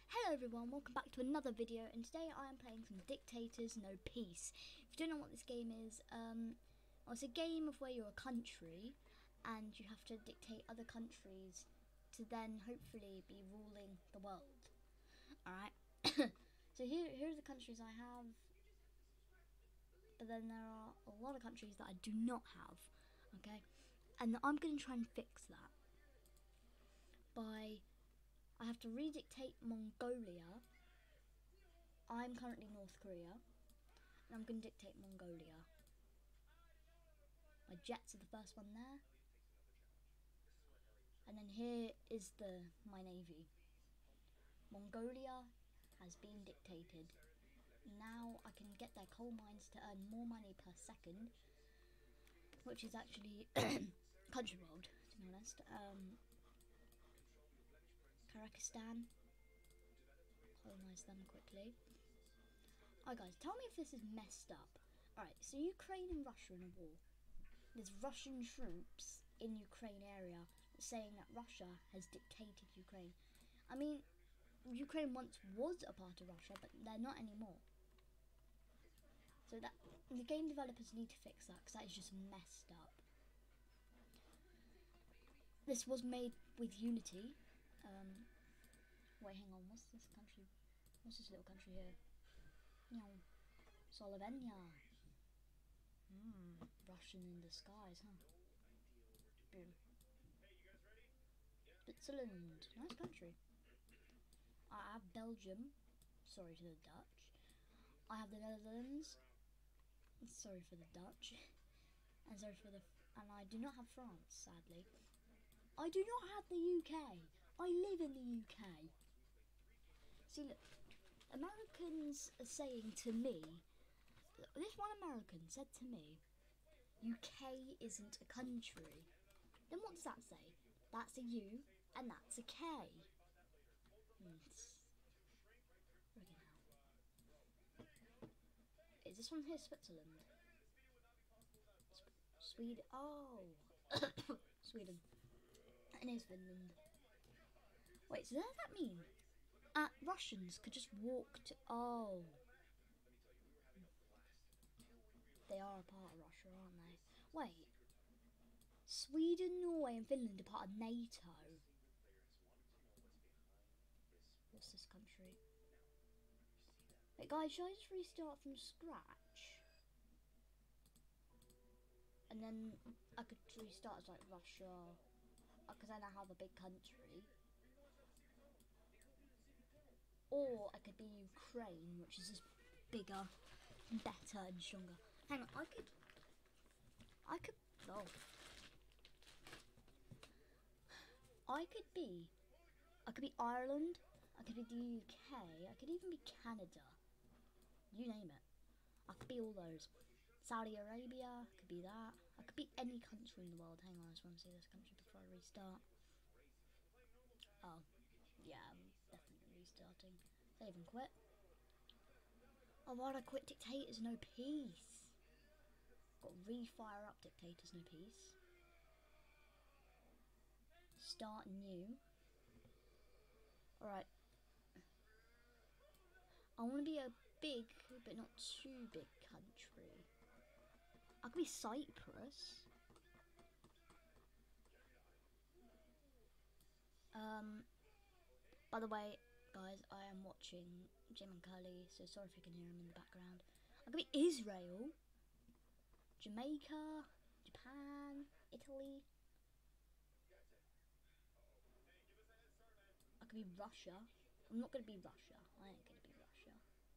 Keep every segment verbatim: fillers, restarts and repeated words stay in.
Hello everyone, welcome back to another video, and today I am playing some Dictators No Peace. If you don't know what this game is, um, well, it's a game of where you're a country and you have to dictate other countries to then hopefully be ruling the world. Alright, so here, here are the countries I have, but then there are a lot of countries that I do not have, okay? And I'm going to try and fix that by... I have to redictate Mongolia. I'm currently North Korea, and I'm going to dictate Mongolia. My jets are the first one there. And then here is the my navy. Mongolia has been dictated. Now I can get their coal mines to earn more money per second, which is actually country world, to be honest. Um, Kazakhstan, colonize them quickly. Alright guys, tell me if this is messed up. Alright, so Ukraine and Russia in a war. There's Russian troops in Ukraine area saying that Russia has dictated Ukraine. I mean, Ukraine once was a part of Russia, but they're not anymore. So that the game developers need to fix that, because that is just messed up. This was made with Unity. Um, wait, hang on, what's this country? What's this little country here? No, Slovenia. Hmm, Russian in disguise, huh? Boom. Switzerland, nice country. I have Belgium. Sorry to the Dutch. I have the Netherlands. Sorry for the Dutch. And sorry for the. And I do not have France, sadly. I do not have the U K. I live in the U K. See, look, Americans are saying to me. This one American said to me, U K isn't a country. Then what does that say? That's a U and that's a K. Hmm. Is this one here Switzerland? Sp Sweden. Oh, Sweden. And here's Finland. Wait, so does that mean uh, Russians could just walk to? Oh. They are a part of Russia, aren't they? Wait. Sweden, Norway and Finland are part of NATO. What's this country? Wait guys, should I just restart from scratch? And then I could restart as like Russia, because I now have a big country. Or I could be Ukraine, which is just bigger, better and stronger. Hang on, I could, I could, oh. I could be, I could be Ireland, I could be the U K, I could even be Canada. You name it. I could be all those. Saudi Arabia, I could be that. I could be any country in the world. Hang on, I just want to see this country before I restart. Oh, yeah, I'm definitely restarting. Save and quit. Oh, why'd I quit Dictators No Peace? Got refire up Dictators No Peace. Start new. Alright. I want to be a big, but not too big country. I could be Cyprus. Um, by the way, guys, I am watching Jim and Curly, so sorry if you can hear him in the background. I could be Israel, Jamaica, Japan, Italy. I could be Russia. I'm not going to be Russia. I ain't going to be Russia.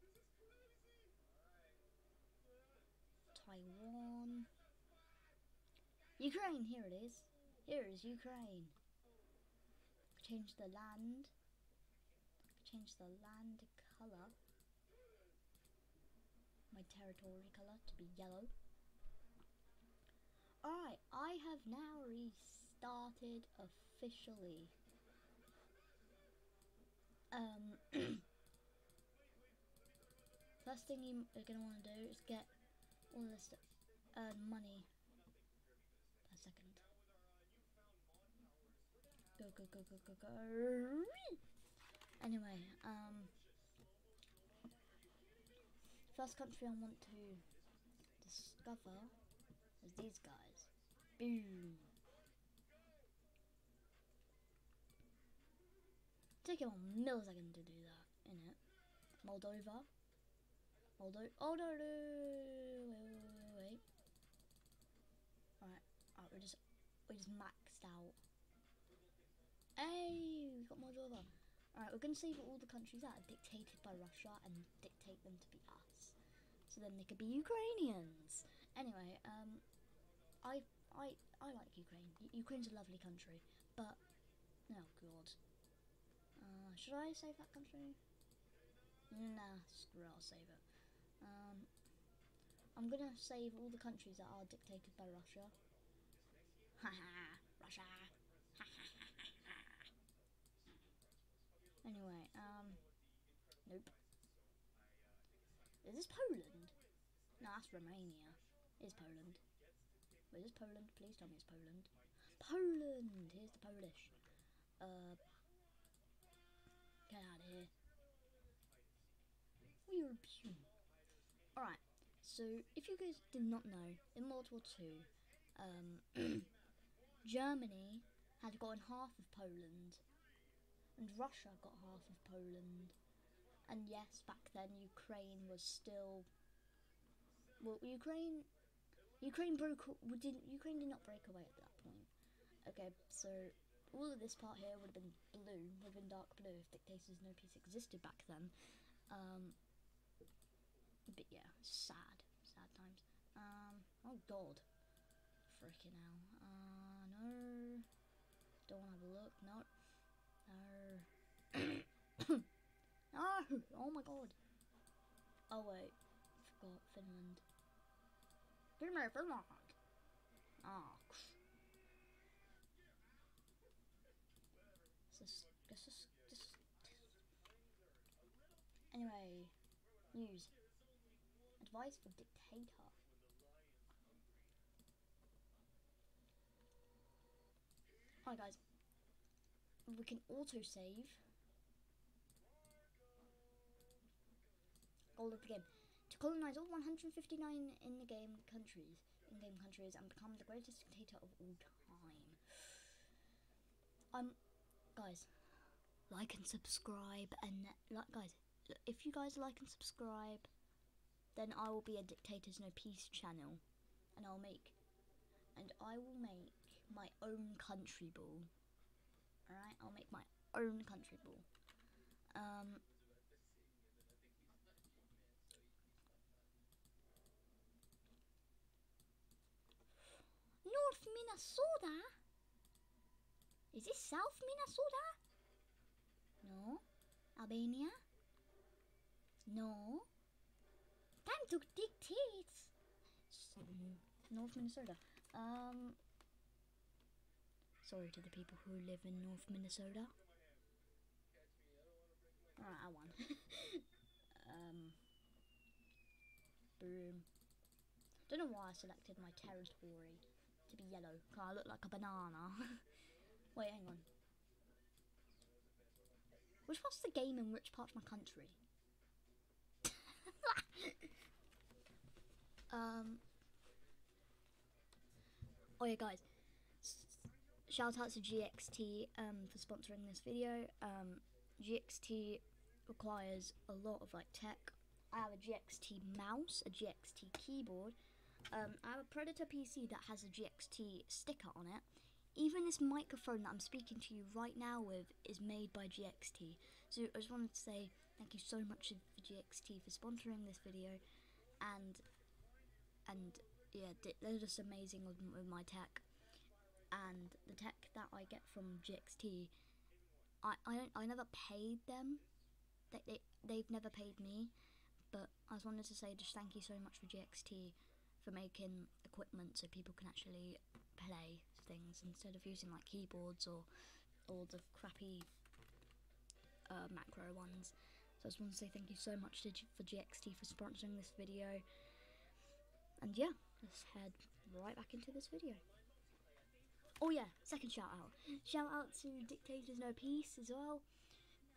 Taiwan. Ukraine, here it is. Here is Ukraine. Change the land. Change the land colour. My territory colour to be yellow. Alright, I have now restarted officially. Um, first thing you're going to want to do is get all this stuff, earn money per second. Go, go, go, go, go, go. Anyway, um, First country I want to discover is these guys. Boom. Take a millisecond to do that, innit? Moldova. Moldo. Oh no, no, wait, wait, wait, wait. Alright, alright, we're just, we just maxed out. Hey, we got Moldova. Alright, we're gonna save all the countries that are dictated by Russia and dictate them to be us. So then they could be Ukrainians. Anyway, um, I, I, I like Ukraine. U Ukraine's a lovely country, but, oh god. Uh, should I save that country? Nah, screw it, I'll save it. Um, I'm gonna save all the countries that are dictated by Russia. Haha, Russia. Anyway, um, nope. Is this Poland? No, that's Romania. It's Poland. Wait, is this Poland? Please tell me it's Poland. Poland! Here's the Polish. Uh, get out of here. We're Alright, so if you guys did not know, in World War Two, um, Germany had gotten half of Poland, and Russia got half of Poland. And yes, back then Ukraine was still, well, Ukraine, Ukraine broke, didn't, Ukraine did not break away at that point. Okay, so all of this part here would have been blue, would have been dark blue if Dictators No Peace existed back then. Um, but yeah, sad, sad times. Um, oh god, freaking hell. Uh, no, don't want to have a look. No, no. No! Oh my god. Oh wait, forgot Finland. Give me Finland. Ah. This, this, this, this. Anyway, news. Advice for dictator. Hi guys. We can auto save. Goal of the game: to colonize all one hundred fifty-nine in the game countries, in-game countries, and become the greatest dictator of all time. Um, guys, like and subscribe, and like, guys, if you guys like and subscribe, then I will be a Dictators No Peace channel, and I'll make, and I will make my own country ball. All right, I'll make my own country ball. Um. North Minnesota? Is this South Minnesota? No. Albania? No. Time to dictate. North Minnesota. Um. Sorry to the people who live in North Minnesota. Alright, I won. um. Boom. Don't know why I selected my territory to be yellow, because I look like a banana. Wait, hang on. Which part's the game and which part's my country? um. Oh yeah, guys. Shout out to G X T um, for sponsoring this video. Um, G X T requires a lot of like tech. I have a G X T mouse, a G X T keyboard. Um, I have a Predator P C that has a G X T sticker on it. Even this microphone that I'm speaking to you right now with is made by G X T. So I just wanted to say thank you so much for G X T for sponsoring this video, and and yeah, they're just amazing with, with my tech. And the tech that I get from G X T, I I don't I never paid them. They they they've never paid me, but I just wanted to say just thank you so much for G X T for making equipment so people can actually play things instead of using like keyboards or all the crappy uh, macro ones. So I just want to say thank you so much to G for G X T for sponsoring this video. And yeah, let's head right back into this video. Oh yeah, second shout out. Shout out to Dictators No Peace as well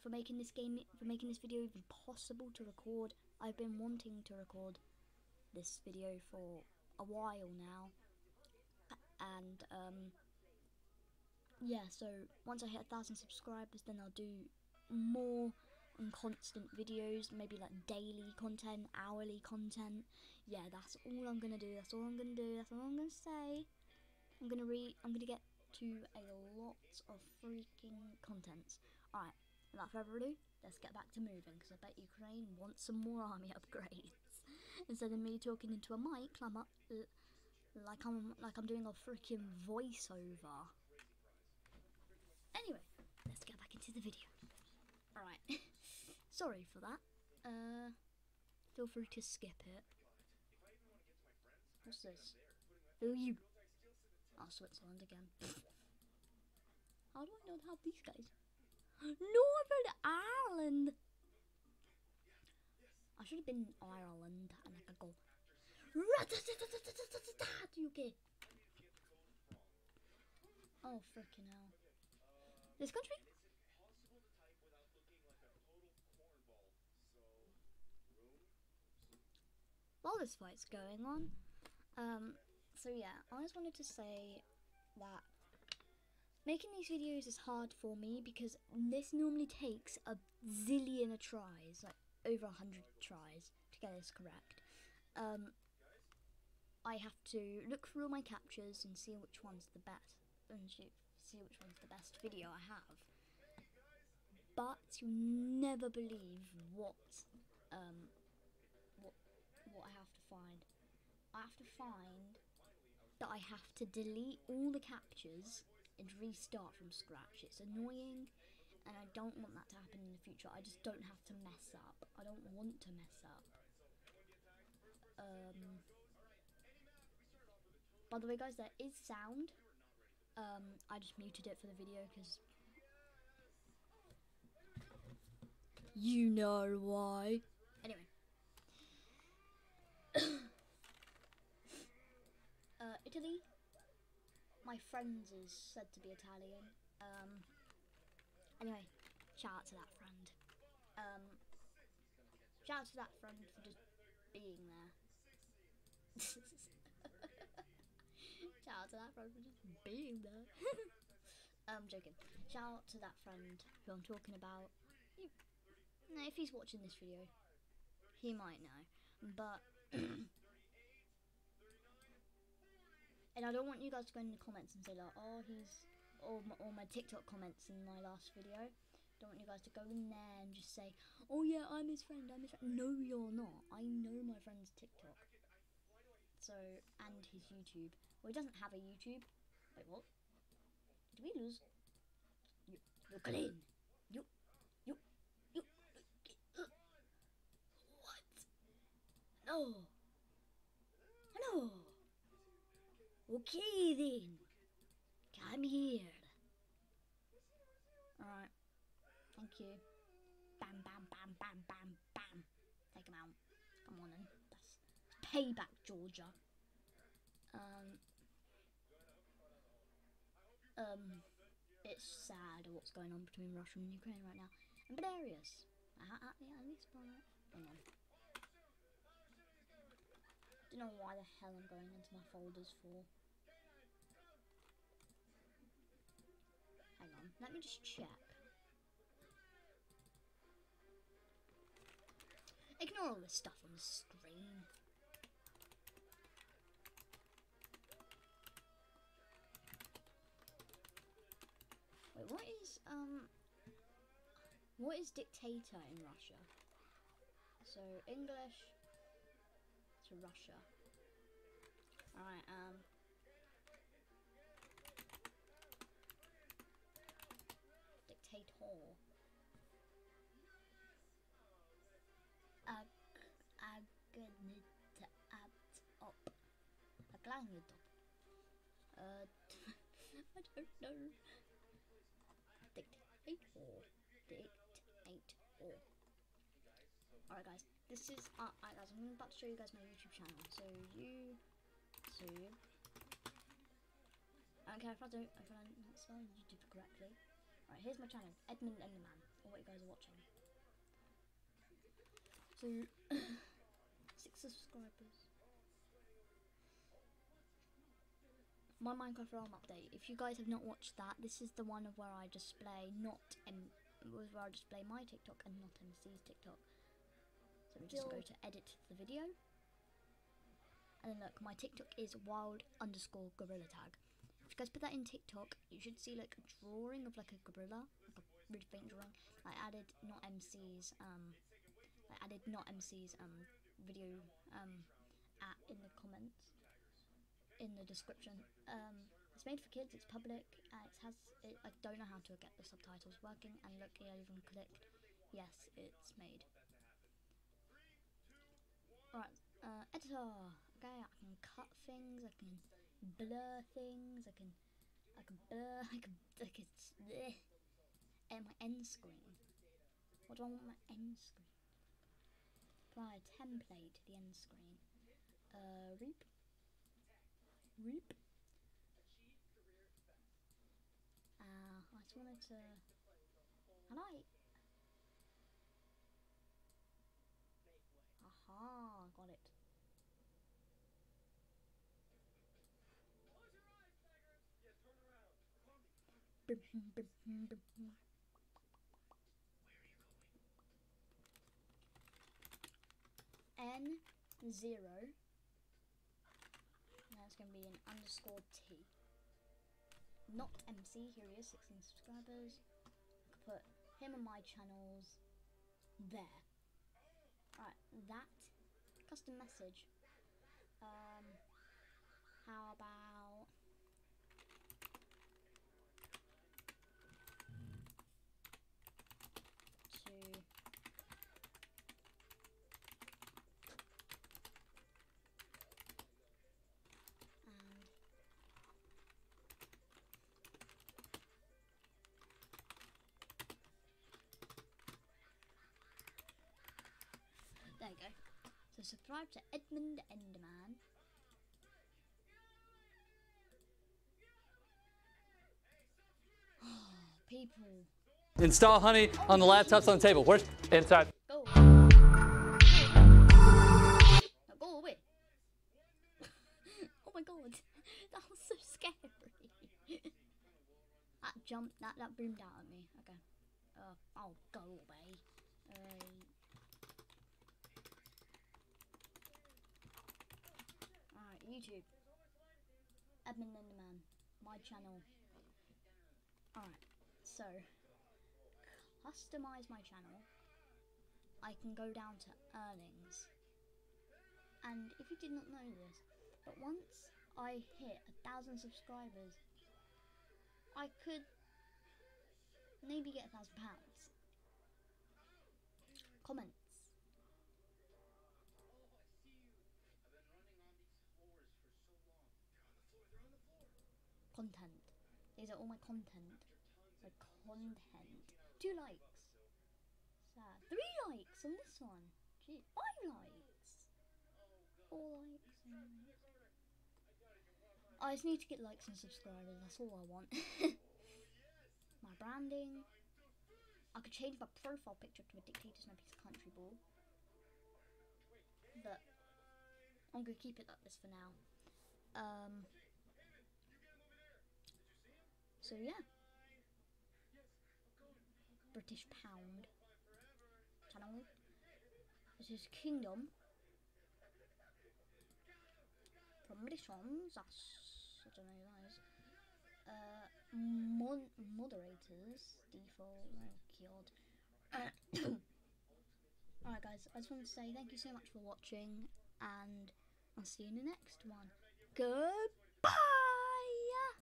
for making this game, for making this video even possible to record. I've been wanting to record this video for a while now, and um, yeah. So once I hit a thousand subscribers, then I'll do more and constant videos, maybe like daily content, hourly content. Yeah, that's all I'm gonna do. That's all I'm gonna do. That's all I'm gonna say. I'm gonna read. I'm gonna get to a lot of freaking content. Alright, without further ado, let's get back to moving, because I bet Ukraine wants some more army upgrades. Instead of me talking into a mic, I'm up, uh, like I'm like I'm doing a freaking voiceover. Anyway, let's get back into the video. Alright, sorry for that. Uh, feel free to skip it. What's this? Who are you? Oh, Switzerland again. How do I not have these guys? Northern Ireland! I should have been Ireland and I could go U K. Oh freaking hell. This country? While this fight's going on, um, so yeah, I just wanted to say that making these videos is hard for me because this normally takes a zillion of tries, like over a hundred tries to get this correct. Um, I have to look through all my captures and see which one's the best, and see which one's the best video I have. But you never believe what, um, what, what I have to find. I have to find that I have to delete all the captures and restart from scratch. It's annoying, and I don't want that to happen in the future. I just don't have to mess up. I don't want to mess up. Um, by the way, guys, there is sound. Um, I just muted it for the video because you know why. Anyway, uh, Italy. My friend is said to be Italian. Um, anyway, shout out to that friend. Um, shout out to that friend for just being there. Shout out to that friend for just being there. I'm joking. Shout out to that friend who I'm talking about. He, no, if he's watching this video, he might know. But and I don't want you guys to go in the comments and say like, oh, he's, or my, or my TikTok comments in my last video. Don't want you guys to go in there and just say, oh yeah, I'm his friend, I'm his friend. No, you're not. I know my friend's TikTok. So, and his YouTube. Well, he doesn't have a YouTube. Wait, what? Did we lose? You, you clean. You, you, you. Uh, what? No. No. Okay then. Come here. Alright. Thank you. Bam, bam, bam, bam, bam, bam. Take him out. Come on then. That's payback, Georgia. Um. Um. It's sad what's going on between Russia and Ukraine right now. And Belarus. Uh, at, at least by that. Hang on. Don't know why the hell I'm going into my folders for. Hang on. Let me just check. Ignore all this stuff on the screen. Wait, what is, um, what is dictator in Russia? So, English to Russia. Alright, um, dictator. Ag, agnit, at, up. Aglangit up. Uh, I don't know. Dictator. Dictator. Alright guys, this is, uh, alright guys, I'm about to show you guys my YouTube channel. So you, so you, I don't care if I don't, if I don't spell YouTube correctly. Alright, here's my channel, Edmund Enderman. what you guys are watching. So, six subscribers. My Minecraft Realm update. If you guys have not watched that, this is the one of where I display not M was where I display my TikTok and not M C's TikTok. So we just go to edit the video, and then look, my TikTok is wild underscore gorilla tag. If you guys put that in TikTok, you should see like a drawing of like a gorilla, like a really faint drawing. I added not M C's um, I added not M C's um video um at in the comments. In the description. Um, it's made for kids, it's public, uh, it has, it, I don't know how to get the subtitles working, and look, I even clicked, yes, it's made. Alright, uh, editor, okay, I can cut things, I can blur things, I can, I can blur, I can, I can, bleh. And my end screen, what do I want my end screen? Apply a template to the end screen, uh, reap. Reap. Uh, I just wanted to highlight. Aha, got it. N zero. Now it's going to be an underscore T. Not M C. Here he is, sixteen subscribers. I could put him and my channels there. Alright, that custom message. Um, how about to there you go. So subscribe to Edmund Enderman. People. Install Honey on the laptops on the table. Where's inside? Go. Now go away. Oh my god, that was so scary. That jumped, that that boomed out at me. Okay. Uh, I'll go away. Uh, Alright, YouTube. Edmund Enderman. My channel. Alright, so customize my channel. I can go down to earnings. And if you did not know this, but once I hit a thousand subscribers, I could maybe get a thousand pounds. Comments. Content. These are all my content. My content. Two likes. Sad. Three likes on this one. Gee, five likes. Four likes. I just need to get likes and subscribers. That's all I want. My branding. I could change my profile picture to a dictator's no piece of country ball. But I'm gonna keep it like this for now. Um. So yeah. British pound channel. This is Kingdom. From British ones, that's, I don't know who that is. Uh, mon moderators, default, oh god. Alright guys, I just want to say thank you so much for watching, and I'll see you in the next one. Goodbye!